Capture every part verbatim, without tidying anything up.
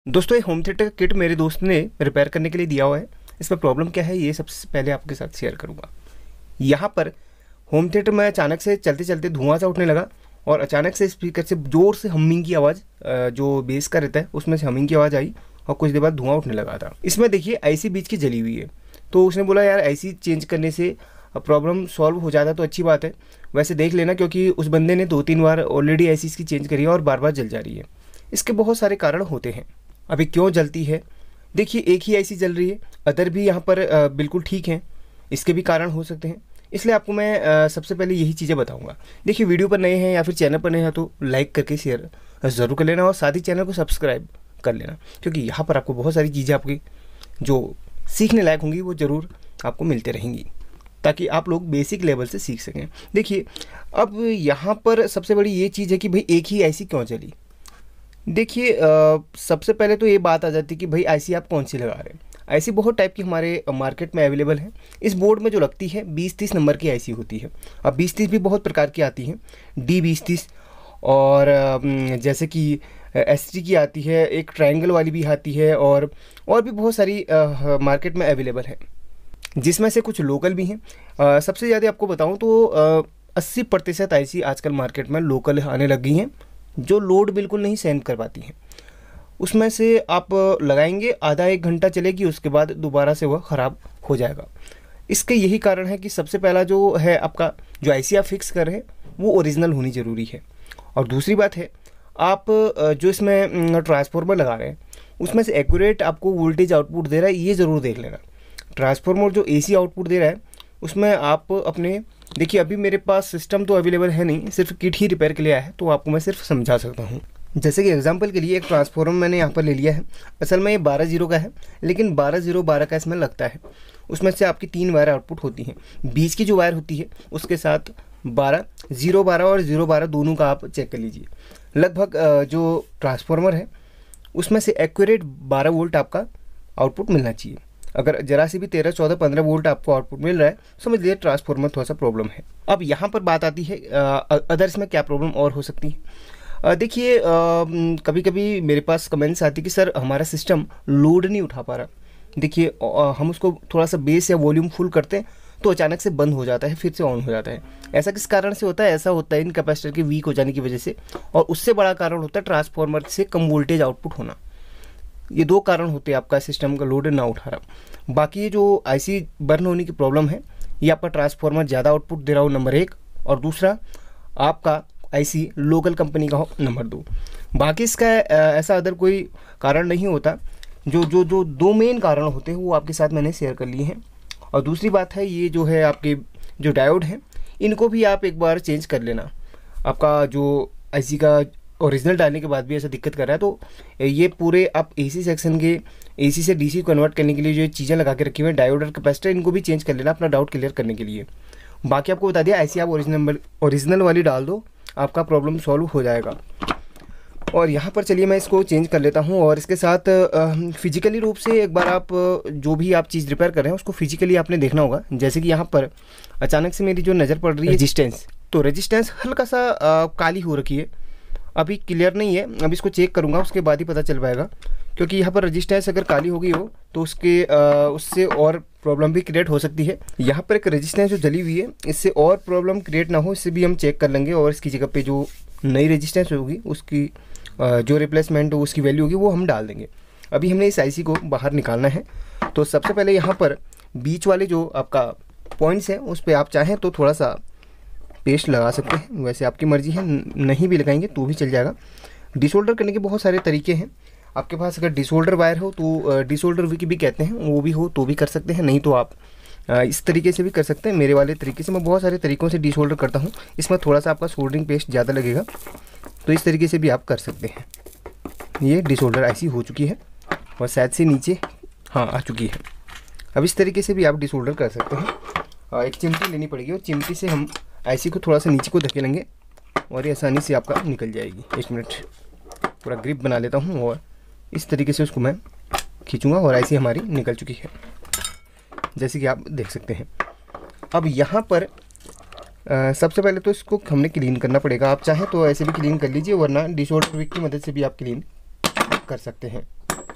दोस्तों ये home theatre kit मेरे दोस्त ने रिपेयर करने के लिए दिया हुआ है। इसमें प्रॉब्लम क्या है ये सबसे पहले आपके साथ शेयर करूंगा। यहाँ पर होम थिएटर में अचानक से चलते चलते धुआं सा उठने लगा और अचानक से स्पीकर से ज़ोर से हमिंग की आवाज़, जो बेस का रहता है उसमें से हमिंग की आवाज़ आई और कुछ देर बाद धुआं उठने लगा था। इसमें देखिए आईसी बीच की जली हुई है, तो उसने बोला यार आईसी चेंज करने से प्रॉब्लम सॉल्व हो जाता तो अच्छी बात है। वैसे देख लेना, क्योंकि उस बंदे ने दो तीन बार ऑलरेडी आईसी इसकी चेंज करी है और बार बार जल जा रही है। इसके बहुत सारे कारण होते हैं। अभी क्यों जलती है, देखिए एक ही आईसी जल रही है, अदर भी यहाँ पर बिल्कुल ठीक हैं, इसके भी कारण हो सकते हैं। इसलिए आपको मैं सबसे पहले यही चीज़ें बताऊंगा। देखिए वीडियो पर नए हैं या फिर चैनल पर नए हैं तो लाइक करके शेयर ज़रूर कर लेना और साथ ही चैनल को सब्सक्राइब कर लेना, क्योंकि यहाँ पर आपको बहुत सारी चीज़ें आपकी जो सीखने लायक होंगी वो ज़रूर आपको मिलते रहेंगी, ताकि आप लोग बेसिक लेवल से सीख सकें। देखिए अब यहाँ पर सबसे बड़ी ये चीज़ है कि भाई एक ही आईसी क्यों चली। देखिए सबसे पहले तो ये बात आ जाती है कि भाई आईसी आप कौन सी लगा रहे हैं। आईसी बहुत टाइप की हमारे मार्केट में अवेलेबल है। इस बोर्ड में जो लगती है बीस तीस नंबर की आईसी होती है। अब बीस तीस भी बहुत प्रकार की आती हैं, डी बीस तीस और जैसे कि एस टी की आती है, एक ट्रायंगल वाली भी आती है और और भी बहुत सारी मार्केट में अवेलेबल है, जिसमें से कुछ लोकल भी हैं। सबसे ज़्यादा आपको बताऊँ तो अस्सी प्रतिशत आईसी आजकल मार्केट में लोकल आने लग गई हैं, जो लोड बिल्कुल नहीं सहन कर पाती हैं। उसमें से आप लगाएंगे आधा एक घंटा चलेगी, उसके बाद दोबारा से वह ख़राब हो जाएगा। इसके यही कारण है कि सबसे पहला जो है आपका जो आईसी आप फिक्स कर रहे हैं वो ओरिजिनल होनी ज़रूरी है। और दूसरी बात है आप जो इसमें ट्रांसफार्मर लगा रहे हैं उसमें से एक्यूरेट आपको वोल्टेज आउटपुट दे रहा है, ये ज़रूर देख लेना। ट्रांसफार्मर जो एसी आउटपुट दे रहा है उसमें आप अपने देखिए, अभी मेरे पास सिस्टम तो अवेलेबल है नहीं, सिर्फ किट ही रिपेयर के लिए आया है, तो आपको मैं सिर्फ समझा सकता हूँ। जैसे कि एग्जांपल के लिए एक ट्रांसफार्मर मैंने यहाँ पर ले लिया है। असल में ये बारह जीरो का है, लेकिन बारह जीरो बारह का इसमें लगता है। उसमें से आपकी तीन वायर आउटपुट होती हैं, बीच की जो वायर होती है उसके साथ बारह, जीरो बारह और जीरो बारह दोनों का आप चेक कर लीजिए। लगभग जो ट्रांसफार्मर है उसमें से एक्यूरेट बारह वोल्ट आपका आउटपुट मिलना चाहिए। अगर जरा सी भी तेरह चौदह पंद्रह वोल्ट आपको आउटपुट मिल रहा है समझ लीजिए ट्रांसफार्मर थोड़ा सा प्रॉब्लम है। अब यहाँ पर बात आती है अदर्स में क्या प्रॉब्लम और हो सकती है। देखिए कभी कभी मेरे पास कमेंट्स आती है कि सर हमारा सिस्टम लोड नहीं उठा पा रहा। देखिए हम उसको थोड़ा सा बेस या वॉल्यूम फुल करते हैं तो अचानक से बंद हो जाता है, फिर से ऑन हो जाता है। ऐसा किस कारण से होता है? ऐसा होता है इन कैपेसिटर के वीक हो जाने की वजह से, और उससे बड़ा कारण होता है ट्रांसफार्मर से कम वोल्टेज आउटपुट होना। ये दो कारण होते हैं आपका सिस्टम का लोड ना उठा रहा। बाकी ये जो आईसी बर्न होने की प्रॉब्लम है ये आपका ट्रांसफार्मर ज़्यादा आउटपुट दे रहा हो, नंबर एक, और दूसरा आपका आईसी लोकल कंपनी का हो, नंबर दो। बाकी इसका ऐसा अदर कोई कारण नहीं होता। जो जो जो दो मेन कारण होते हैं वो आपके साथ मैंने शेयर कर लिए हैं। और दूसरी बात है ये जो है आपके जो डायोड हैं इनको भी आप एक बार चेंज कर लेना। आपका जो आईसी का ओरिजिनल डालने के बाद भी ऐसा दिक्कत कर रहा है तो ये पूरे आप एसी सेक्शन के एसी से डीसी कन्वर्ट करने के लिए जो चीज़ें लगा के रखी हुई हैं डायोड और कैपेसिटर, इनको भी चेंज कर लेना अपना डाउट क्लियर करने के लिए। बाकी आपको बता दिया आईसी आप ओरिजिनल ओरिजिनल वाली डाल दो, आपका प्रॉब्लम सॉल्व हो जाएगा। और यहाँ पर चलिए मैं इसको चेंज कर लेता हूँ और इसके साथ फिजिकली रूप से एक बार आप जो भी आप चीज़ रिपेयर कर रहे हैं उसको फिजिकली आपने देखना होगा। जैसे कि यहाँ पर अचानक से मेरी जो नज़र पड़ रही है रेजिस्टेंस, तो रेजिस्टेंस हल्का सा काली हो रखी है, अभी क्लियर नहीं है, अभी इसको चेक करूंगा उसके बाद ही पता चल पाएगा। क्योंकि यहाँ पर रेजिस्टेंस अगर काली हो गई हो तो उसके आ, उससे और प्रॉब्लम भी क्रिएट हो सकती है। यहाँ पर एक रेजिस्टेंस जो जली हुई है इससे और प्रॉब्लम क्रिएट ना हो, इससे भी हम चेक कर लेंगे और इसकी जगह पे जो नई रेजिस्टेंस होगी उसकी आ, जो रिप्लेसमेंट हो उसकी वैल्यू होगी वो हम डाल देंगे। अभी हमने इस आईसी को बाहर निकालना है, तो सबसे पहले यहाँ पर बीच वाले जो आपका पॉइंट्स हैं उस पर आप चाहें तो थोड़ा सा पेस्ट लगा सकते हैं, वैसे आपकी मर्जी है, नहीं भी लगाएंगे तो भी चल जाएगा। डिसोल्डर करने के बहुत सारे तरीके हैं आपके पास। अगर डिसोल्डर वायर हो तो डिसोल्डर भी भी कहते हैं, वो भी हो तो भी कर सकते हैं, नहीं तो आप इस तरीके से भी कर सकते हैं। मेरे वाले तरीके से मैं बहुत सारे तरीक़ों से डिसोल्डर करता हूँ, इसमें थोड़ा सा आपका सोल्डरिंग पेस्ट ज़्यादा लगेगा, तो इस तरीके से भी आप कर सकते हैं। ये डिसोल्डर आईसी हो चुकी है और शायद से नीचे हाँ आ चुकी है। अब इस तरीके से भी आप डिसोल्डर कर सकते हैं। एक चिमटी लेनी पड़ेगी और चिमटी से हम आईसी को थोड़ा सा नीचे को धकेलेंगे और ये आसानी से आपका निकल जाएगी। एक मिनट पूरा ग्रिप बना लेता हूँ और इस तरीके से उसको मैं खींचूंगा और आईसी हमारी निकल चुकी है, जैसे कि आप देख सकते हैं। अब यहाँ पर आ, सबसे पहले तो इसको हमने क्लीन करना पड़ेगा। आप चाहें तो ऐसे भी क्लीन कर लीजिए, वरना डिशवॉशर विक की मदद से भी आप क्लीन कर सकते हैं।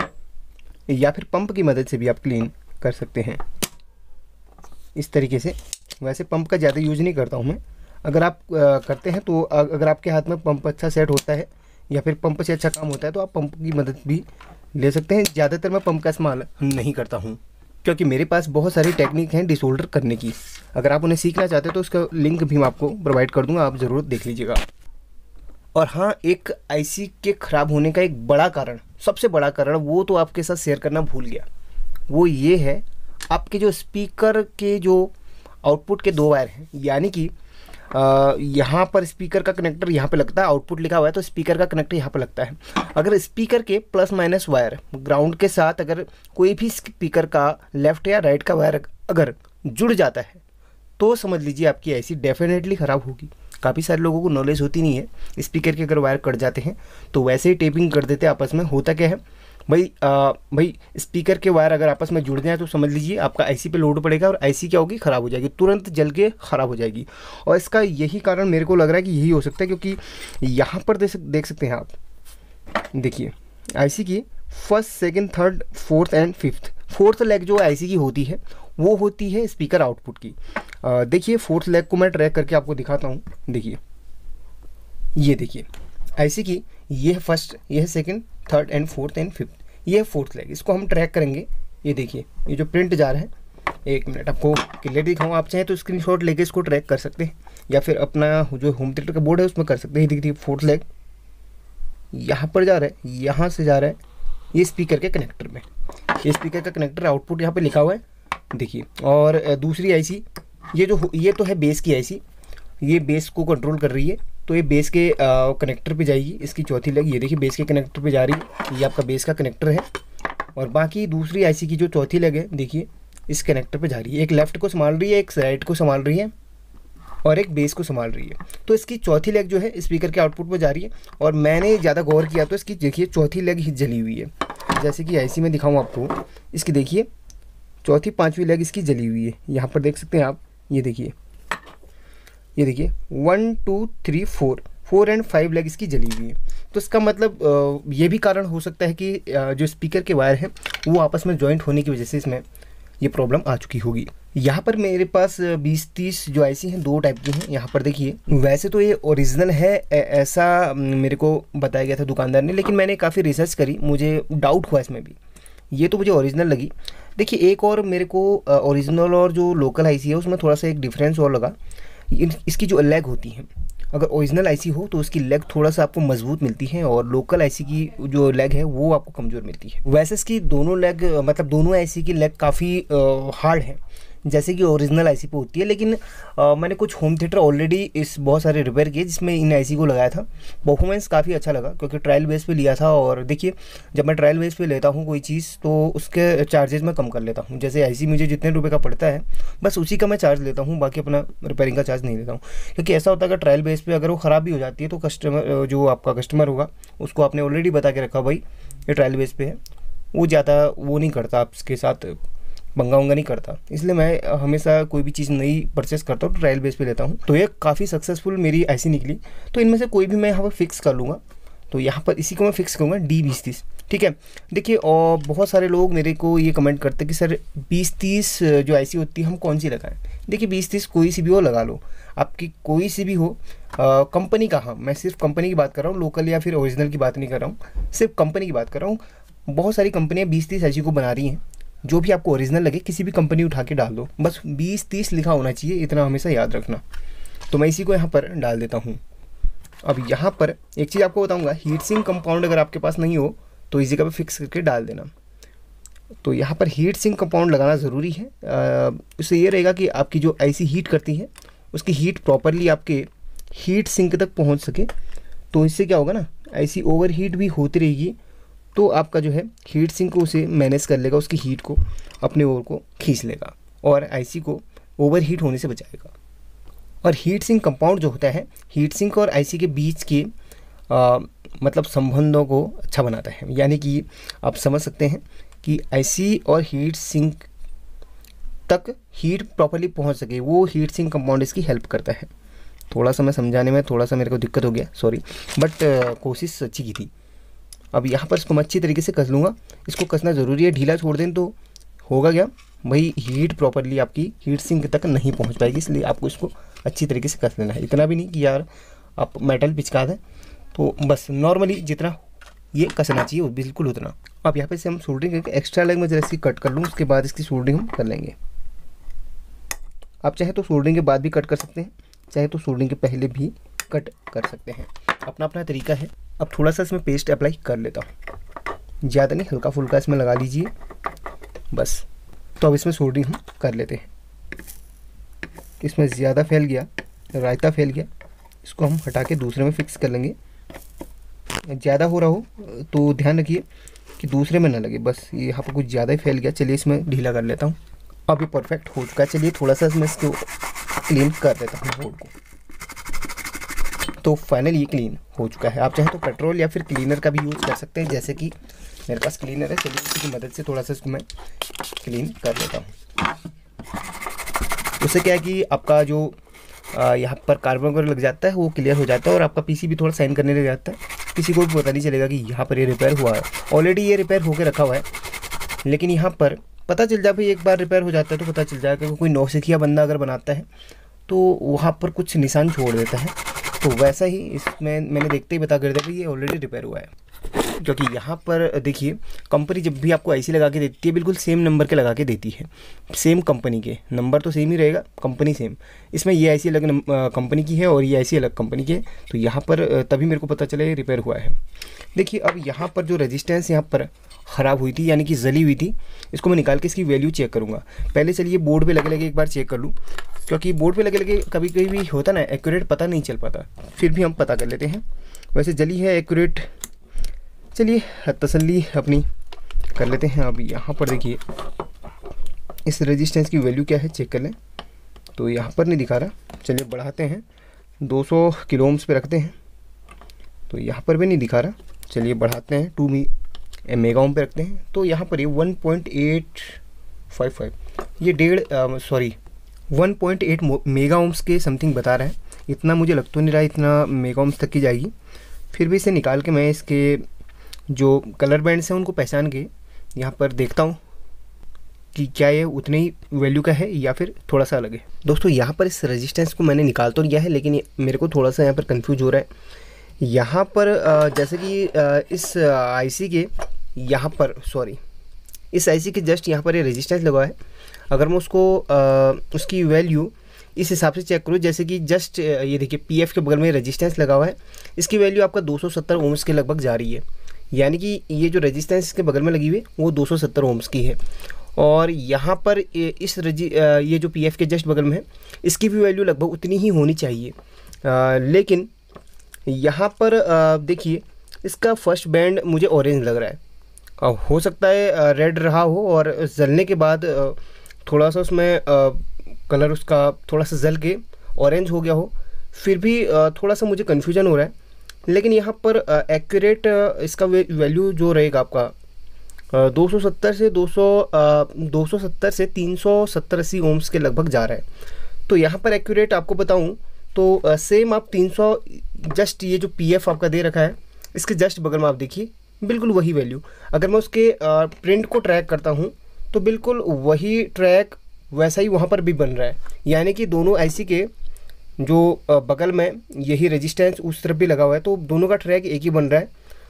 या फिर पंप की मदद से भी आप क्लीन कर सकते हैं इस तरीके से। वैसे पंप का ज़्यादा यूज़ नहीं करता हूँ मैं। अगर आप आ, करते हैं तो अगर आपके हाथ में पंप अच्छा सेट होता है या फिर पंप से अच्छा काम होता है तो आप पंप की मदद भी ले सकते हैं। ज़्यादातर मैं पंप का इस्तेमाल नहीं करता हूँ क्योंकि मेरे पास बहुत सारी टेक्निक हैं डिसोल्डर करने की। अगर आप उन्हें सीखना चाहते हैं तो उसका लिंक भी मैं आपको प्रोवाइड कर दूँगा, आप ज़रूर देख लीजिएगा। और हाँ, एक आईसी के ख़राब होने का एक बड़ा कारण, सबसे बड़ा कारण, वो तो आपके साथ शेयर करना भूल गया। वो ये है आपके जो स्पीकर के जो आउटपुट के दो वायर हैं, यानी कि यहाँ पर स्पीकर का कनेक्टर यहाँ पे लगता है, आउटपुट लिखा हुआ है तो स्पीकर का कनेक्टर यहाँ पे लगता है। अगर स्पीकर के प्लस माइनस वायर ग्राउंड के साथ अगर कोई भी स्पीकर का लेफ़्ट या राइट का वायर अगर जुड़ जाता है तो समझ लीजिए आपकी आईसी डेफिनेटली ख़राब होगी। काफ़ी सारे लोगों को नॉलेज होती नहीं है, स्पीकर के अगर वायर कट जाते हैं तो वैसे ही टेपिंग कर देते हैं आपस में। होता क्या है भाई, आ, भाई स्पीकर के वायर अगर आपस में जुड़ जाए तो समझ लीजिए आपका आईसी पे लोड पड़ेगा और आईसी क्या होगी, ख़राब हो जाएगी, तुरंत जल के ख़राब हो जाएगी। और इसका यही कारण मेरे को लग रहा है कि यही हो सकता है, क्योंकि यहाँ पर देख देख सकते हैं आप, देखिए आईसी की first second third fourth and fifth, fourth leg जो आईसी की होती है वो होती है स्पीकर आउटपुट की। आ, देखिए फोर्थ लेग को मैं ट्रैक करके आपको दिखाता हूँ। देखिए ये देखिए आईसी की ये है फर्स्ट, ये है second, third and fourth and fifth, ये है फोर्थ लेग। इसको हम ट्रैक करेंगे। ये देखिए ये जो प्रिंट जा रहा है, एक मिनट आपको क्लियर दिखाऊँ, आप चाहें तो स्क्रीनशॉट लेके इसको ट्रैक कर सकते हैं या फिर अपना जो होम थिएटर का बोर्ड है उसमें कर सकते हैं। देखिए फोर्थ लेग यहाँ पर जा रहा है, यहाँ से जा रहा है ये स्पीकर के कनेक्टर में, ये स्पीकर का कनेक्टर आउटपुट यहाँ पे लिखा हुआ है देखिए। और दूसरी आईसी ये जो ये तो है बेस की आईसी, ये बेस को कंट्रोल कर रही है तो ये बेस के कनेक्टर पे जाएगी। इसकी चौथी लेग ये देखिए बेस के कनेक्टर पे जा रही है, ये आपका बेस का कनेक्टर है। और बाकी दूसरी आईसी की जो चौथी लेग है देखिए इस कनेक्टर पे जा रही है, एक लेफ्ट को संभाल रही है, एक राइट को संभाल रही है और एक बेस को संभाल रही है। तो इसकी चौथी लेग जो है स्पीकर के आउटपुट पर जा रही है। और मैंने ज़्यादा गौर किया तो इसकी देखिए चौथी लेग ही जली हुई है, जैसे कि आईसी में दिखाऊँ आपको, इसकी देखिए चौथी पाँचवीं लेग इसकी जली हुई है। यहाँ पर देख सकते हैं आप, ये देखिए ये देखिए one two three four four and five leg इसकी जली हुई है। तो इसका मतलब ये भी कारण हो सकता है कि जो स्पीकर के वायर हैं वो आपस में जॉइंट होने की वजह से इसमें ये प्रॉब्लम आ चुकी होगी। यहाँ पर मेरे पास बीस तीस जो आईसी हैं दो टाइप की हैं। यहाँ पर देखिए वैसे तो ये ओरिजिनल है ऐसा मेरे को बताया गया था दुकानदार ने, लेकिन मैंने काफ़ी रिसर्च करी, मुझे डाउट हुआ इसमें भी, ये तो मुझे ओरिजिनल लगी। देखिए एक और मेरे को ओरिजिनल और जो लोकल आईसी है उसमें थोड़ा सा एक डिफरेंस और लगा। इसकी जो लेग होती है, अगर ओरिजिनल आईसी हो तो उसकी लेग थोड़ा सा आपको मजबूत मिलती है और लोकल आईसी की जो लेग है वो आपको कमज़ोर मिलती है। वैसे इसकी दोनों लेग मतलब दोनों आईसी की लेग काफ़ी हार्ड है जैसे कि ओरिजिनल आईसी पे होती है, लेकिन आ, मैंने कुछ होम थिएटर ऑलरेडी इस बहुत सारे रिपेयर किए जिसमें इन आईसी को लगाया था। परफॉर्मेंस काफ़ी अच्छा लगा क्योंकि ट्रायल बेस पे लिया था। और देखिए जब मैं ट्रायल बेस पे लेता हूँ कोई चीज़ तो उसके चार्जेस मैं कम कर लेता हूँ। जैसे आईसी मुझे जितने रुपये का पड़ता है बस उसी का मैं चार्ज लेता हूँ, बाकी अपना रिपेयरिंग का चार्ज नहीं लेता हूँ। क्योंकि ऐसा होता है अगर ट्रायल बेस पर अगर वो ख़राब भी हो जाती है तो कस्टमर जो आपका कस्टमर होगा उसको आपने ऑलरेडी बता के रखा भाई ये ट्रायल बेस पे है, वो ज़्यादा वो नहीं करता आपके साथ, पंगा वंगा नहीं करता। इसलिए मैं हमेशा कोई भी चीज़ नई परचेस करता हूँ तो ट्रायल बेस पे लेता हूँ। तो ये काफ़ी सक्सेसफुल मेरी ऐसी निकली। तो इनमें से कोई भी मैं यहाँ पर फिक्स कर लूँगा। तो यहाँ पर इसी को मैं फिक्स करूँगा डी बीस तीस, ठीक है। देखिए और बहुत सारे लोग मेरे को ये कमेंट करते हैं कि सर बीस तीस जो आईसी होती है हम कौन सी लगाएं। देखिए बीस तीस कोई सी भी हो लगा लो, आपकी कोई सी भी हो, कंपनी का, हाँ मैं सिर्फ कंपनी की बात कर रहा हूँ, लोकल या फिर ओरिजिनल की बात नहीं कर रहा हूँ, सिर्फ कंपनी की बात कर रहा हूँ। बहुत सारी कंपनियाँ बीस तीस आईसी को बना रही हैं, जो भी आपको ओरिजिनल लगे किसी भी कंपनी उठा के डाल दो, बस बीस तीस लिखा होना चाहिए, इतना हमेशा याद रखना। तो मैं इसी को यहाँ पर डाल देता हूँ। अब यहाँ पर एक चीज़ आपको बताऊँगा, हीट सिंक कंपाउंड अगर आपके पास नहीं हो तो इसी का भी फिक्स करके डाल देना। तो यहाँ पर हीट सिंक कंपाउंड लगाना ज़रूरी है। उससे ये रहेगा कि आपकी जो आईसी हीट करती है उसकी हीट प्रॉपरली आपके हीट सिंक तक पहुँच सके। तो इससे क्या होगा ना, आईसी ओवर हीट भी होती रहेगी तो आपका जो है हीट सिंक को उसे मैनेज कर लेगा, उसकी हीट को अपने ओर को खींच लेगा और आईसी को ओवर हीट होने से बचाएगा। और हीट सिंक कंपाउंड जो होता है हीट सिंक और आईसी के बीच के आ, मतलब संबंधों को अच्छा बनाता है। यानी कि आप समझ सकते हैं कि आईसी और हीट सिंक तक हीट प्रॉपर्ली पहुंच सके, वो हीट सिंक कंपाउंड इसकी हेल्प करता है। थोड़ा सा मैं समझाने में थोड़ा सा मेरे को दिक्कत हो गया, सॉरी, बट कोशिश अच्छी की थी। अब यहाँ पर इसको मैं अच्छी तरीके से कस लूँगा। इसको कसना ज़रूरी है, ढीला छोड़ दें तो होगा क्या, वही हीट प्रॉपरली आपकी हीट सिंक तक नहीं पहुँच पाएगी, इसलिए आपको इसको अच्छी तरीके से कस लेना है। इतना भी नहीं कि यार आप मेटल पिचका दें, तो बस नॉर्मली जितना ये कसना चाहिए बिल्कुल उतना। अब यहाँ पे से हम सोल्डरिंग करके एक्स्ट्रा लेग में जरा इसकी कट कर लूँ, उसके बाद इसकी सोल्डरिंग हम कर लेंगे। आप चाहे तो सोल्डरिंग के बाद भी कट कर सकते हैं, चाहे तो सोल्डरिंग के पहले भी कट कर सकते हैं, अपना अपना तरीका है। अब थोड़ा सा इसमें पेस्ट अप्लाई कर लेता हूँ, ज़्यादा नहीं, हल्का फुल्का इसमें लगा लीजिए बस। तो अब इसमें सोल्डरिंग हम कर लेते हैं। इसमें ज़्यादा फैल गया, रायता फैल गया, इसको हम हटा के दूसरे में फिक्स कर लेंगे। ज़्यादा हो रहा हो तो ध्यान रखिए कि दूसरे में ना लगे, बस ये यहाँ पर कुछ ज़्यादा ही फैल गया। चलिए इसमें ढीला कर लेता हूँ। अब ये परफेक्ट हो चुका है। चलिए थोड़ा सा इसमें इसको क्लीन कर देता हूँ बोर्ड को। तो फाइनली ये क्लीन हो चुका है। आप चाहे तो पेट्रोल या फिर क्लीनर का भी यूज़ कर सकते हैं, जैसे कि मेरे पास क्लीनर है। चलिए इसकी मदद से थोड़ा सा इसको मैं क्लीन कर लेता हूँ। उससे क्या है कि आपका जो यहाँ पर कार्बन वगैरह लग जाता है वो क्लियर हो जाता है, और आपका पीसी भी थोड़ा साइन करने लग जाता है। किसी को भी पता नहीं चलेगा कि यहाँ पर ये रिपेयर हुआ है। ऑलरेडी ये रिपेयर होकर रखा हुआ है, लेकिन यहाँ पर पता चल जाए भाई एक बार रिपेयर हो जाता है तो पता चल जाएगा कि कोई नौसिखिया बंदा अगर बनाता है तो वहाँ पर कुछ निशान छोड़ देता है। तो वैसा ही इसमें मैंने देखते ही पता कर दिया भाई ये ऑलरेडी रिपेयर हुआ है। क्योंकि यहाँ पर देखिए कंपनी जब भी आपको आईसी लगा के देती है बिल्कुल सेम नंबर के लगा के देती है। सेम कंपनी के नंबर तो सेम ही रहेगा, कंपनी सेम। इसमें ये आईसी अलग कंपनी की है और ये आईसी अलग कंपनी की है, तो यहाँ पर तभी मेरे को पता चला ये रिपेयर हुआ है। देखिए अब यहाँ पर जो रेजिस्टेंस यहाँ पर ख़राब हुई थी यानी कि जली हुई थी, इसको मैं निकाल के इसकी वैल्यू चेक करूँगा। पहले चलिए बोर्ड पे लगे लगे एक बार चेक कर लूँ, क्योंकि बोर्ड पे लगे लगे कभी कभी भी होता ना एक्यूरेट पता नहीं चल पाता, फिर भी हम पता कर लेते हैं। वैसे जली है एक्यूरेट, चलिए तसल्ली अपनी कर लेते हैं। अब यहाँ पर देखिए इस रेजिस्टेंस की वैल्यू क्या है चेक कर लें। तो यहाँ पर नहीं दिखा रहा, चलिए बढ़ाते हैं, दो सौ किलो ओम्स पे रखते हैं। तो यहाँ पर भी नहीं दिखा रहा, चलिए बढ़ाते हैं, टू मी मेगा ओम पे रखते हैं। तो यहाँ पर ये one point eight five five, ये डेढ़ sorry one point eight mega ohms के समथिंग बता रहा है। इतना मुझे लग तो नहीं रहा इतना मेगा ओम्स तक की जाएगी। फिर भी इसे निकाल के मैं इसके जो कलर बैंड्स हैं उनको पहचान के यहाँ पर देखता हूँ कि क्या ये उतने ही वैल्यू का है या फिर थोड़ा सा अलग है। दोस्तों यहाँ पर इस रेजिस्टेंस को मैंने निकाल तो लिया है, लेकिन मेरे को थोड़ा सा यहाँ पर कंफ्यूज हो रहा है। यहाँ पर जैसे कि इस आईसी के यहाँ पर सॉरी इस आईसी के जस्ट यहाँ पर ये रेजिस्टेंस लगा है। अगर मैं उसको उसकी वैल्यू इस हिसाब से चेक करूँ, जैसे कि जस्ट ये देखिए पीएफ के बगल में रेजिस्टेंस लगा हुआ है, इसकी वैल्यू आपका दो सौ सत्तर ओम्स के लगभग जा रही है। यानी कि ये जो रेजिस्टेंस इसके बगल में लगी हुई है वो दो सौ सत्तर ओम्स की है। और यहाँ पर इस रजी ये जो पीएफ के जस्ट बगल में है इसकी भी वैल्यू लगभग उतनी ही होनी चाहिए। आ, लेकिन यहाँ पर देखिए इसका फर्स्ट बैंड मुझे ऑरेंज लग रहा है। अब हो सकता है रेड रहा हो और जलने के बाद थोड़ा सा उसमें कलर उसका थोड़ा सा जल के ऑरेंज हो गया हो, फिर भी थोड़ा सा मुझे कन्फ्यूजन हो रहा है। लेकिन यहाँ पर एक्यूरेट इसका वैल्यू जो रहेगा आपका दो सौ सत्तर से दो सौ दो सौ सत्तर से तीन सौ सत्तर अस्सी ओम्स के लगभग जा रहा है। तो यहाँ पर एक्यूरेट आपको बताऊँ तो सेम आप तीन सौ जस्ट ये जो पीएफ आपका दे रखा है इसके जस्ट बगल में आप देखिए बिल्कुल वही वैल्यू। अगर मैं उसके प्रिंट को ट्रैक करता हूँ तो बिल्कुल वही ट्रैक वैसा ही वहाँ पर भी बन रहा है। यानी कि दोनों आईसी के जो बगल में यही रेजिस्टेंस उस तरफ भी लगा हुआ है, तो दोनों का ट्रैक एक ही बन रहा है।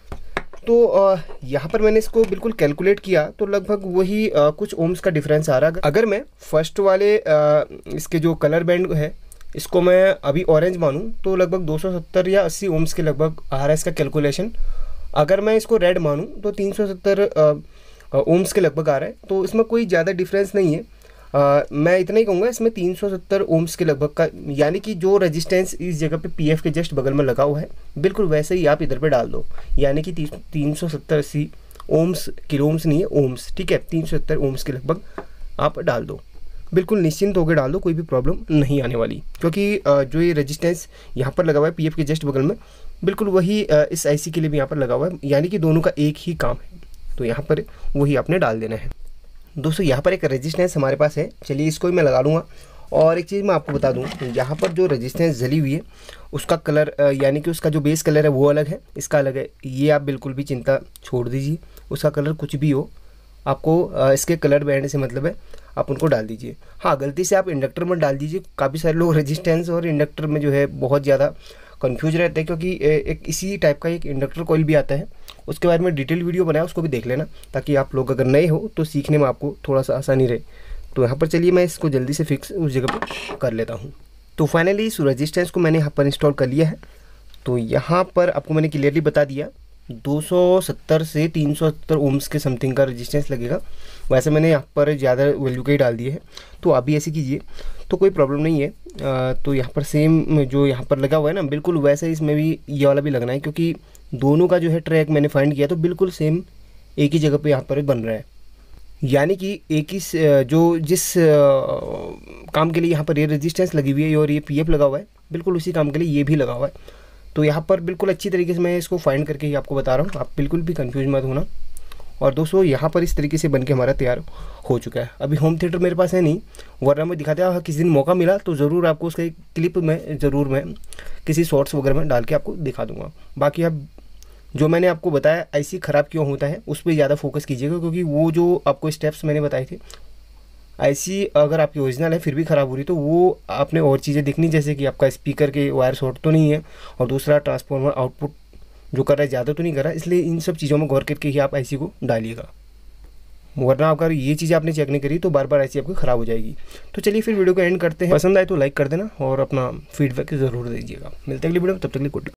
तो यहाँ पर मैंने इसको बिल्कुल कैलकुलेट किया तो लगभग वही कुछ ओम्स का डिफरेंस आ रहा है। अगर मैं फर्स्ट वाले इसके जो कलर बैंड है इसको मैं अभी ऑरेंज मानूँ तो लगभग दो सौ सत्तर या अस्सी ओम्स के लगभग आ रहा है इसका कैलकुलेशन। अगर मैं इसको रेड मानूँ तो तीन सौ सत्तर ओम्स के लगभग आ रहा है। तो इसमें कोई ज़्यादा डिफरेंस नहीं है। Uh, मैं इतना ही कहूँगा इसमें तीन सौ सत्तर ओम्स के लगभग का, यानी कि जो रेजिस्टेंस इस जगह पे पीएफ के जस्ट बगल में लगा हुआ है बिल्कुल वैसे ही आप इधर पे डाल दो। यानी कि तीन सौ सत्तर अस्सी ओम्स, किलो ओम्स नहीं है ओम्स, ठीक है, तीन सौ सत्तर ओम्स के लगभग आप डाल दो। बिल्कुल निश्चिंत होकर डाल दो, कोई भी प्रॉब्लम नहीं आने वाली। क्योंकि uh, जो ये रेजिस्टेंस यहाँ पर लगा हुआ है पीएफ के जस्ट बगल में बिल्कुल वही uh, इस आईसी के लिए भी यहाँ पर लगा हुआ है। यानी कि दोनों का एक ही काम है, तो यहाँ पर वही आपने डाल देना है। दोस्तों यहाँ पर एक रेजिस्टेंस हमारे पास है, चलिए इसको ही मैं लगा लूँगा। और एक चीज़ मैं आपको बता दूं, यहाँ पर जो रेजिस्टेंस जली हुई है उसका कलर यानी कि उसका जो बेस कलर है वो अलग है, इसका अलग है। ये आप बिल्कुल भी चिंता छोड़ दीजिए, उसका कलर कुछ भी हो, आपको इसके कलर बैंड से मतलब है, आप उनको डाल दीजिए। हाँ, गलती से आप इंडक्टर में डाल दीजिए। काफ़ी सारे लोग रेजिस्टेंस और इंडक्टर में जो है बहुत ज़्यादा कंफ्यूज रहते हैं, क्योंकि एक इसी टाइप का एक इंडक्टर कॉइल भी आता है, उसके बारे में डिटेल वीडियो बनाया, उसको भी देख लेना, ताकि आप लोग अगर नए हो तो सीखने में आपको थोड़ा सा आसानी रहे। तो यहाँ पर चलिए मैं इसको जल्दी से फिक्स उस जगह पर कर लेता हूँ। तो फाइनली इस रेजिस्टेंस को मैंने यहाँ पर इंस्टॉल कर लिया है। तो यहाँ पर आपको मैंने क्लियरली बता दिया दो सौ सत्तर से तीन सौ सत्तर ओम्स के समथिंग का रेजिस्टेंस लगेगा। वैसे मैंने यहाँ पर ज़्यादा वैल्यू का ही डाल दिए है, तो आप भी ऐसे कीजिए तो कोई प्रॉब्लम नहीं है। आ, तो यहाँ पर सेम जो यहाँ पर लगा हुआ है ना, बिल्कुल वैसे ही इसमें भी ये वाला भी लगना है, क्योंकि दोनों का जो है ट्रैक मैंने फाइंड किया तो बिल्कुल सेम एक ही जगह पे यहाँ पर बन रहा है। यानी कि एक ही जो जिस काम के लिए यहाँ पर ये रेजिस्टेंस लगी हुई है और ये पीएफ लगा हुआ है, बिल्कुल उसी काम के लिए ये भी लगा हुआ है। तो यहाँ पर बिल्कुल अच्छी तरीके से मैं इसको फाइंड करके ही आपको बता रहा हूँ, आप बिल्कुल भी कंफ्यूज मत होना। और दोस्तों यहाँ पर इस तरीके से बन के हमारा तैयार हो चुका है। अभी होम थिएटर मेरे पास है नहीं, वरना मैं दिखाता हूँ, किसी दिन मौका मिला तो ज़रूर आपको उसका एक क्लिप में ज़रूर मैं किसी शॉर्ट्स वगैरह में डाल के आपको दिखा दूँगा। बाकी आप जो मैंने आपको बताया आईसी ख़राब क्यों होता है उस पर ज़्यादा फोकस कीजिएगा, क्योंकि वो जो आपको स्टेप्स मैंने बताए थे, आईसी अगर आपकी ओरिजिनल है फिर भी ख़राब हो रही तो वो आपने और चीज़ें देखनी, जैसे कि आपका स्पीकर के वायर शॉर्ट तो नहीं है, और दूसरा ट्रांसफार्मर आउटपुट जो कर रहा है ज़्यादा तो नहीं कर रहा है। इसलिए इन सब चीज़ों में गौर करके ही आप आईसी को डालिएगा, वरना अगर ये चीज़ें आपने चेक नहीं करी तो बार बार आईसी आपकी ख़राब हो जाएगी। तो चलिए फिर वीडियो को एंड करते हैं। पसंद आए तो लाइक कर देना और अपना फीडबैक ज़रूर दीजिएगा। मिलते हैं अगली वीडियो में, तब तक के लिए गुड।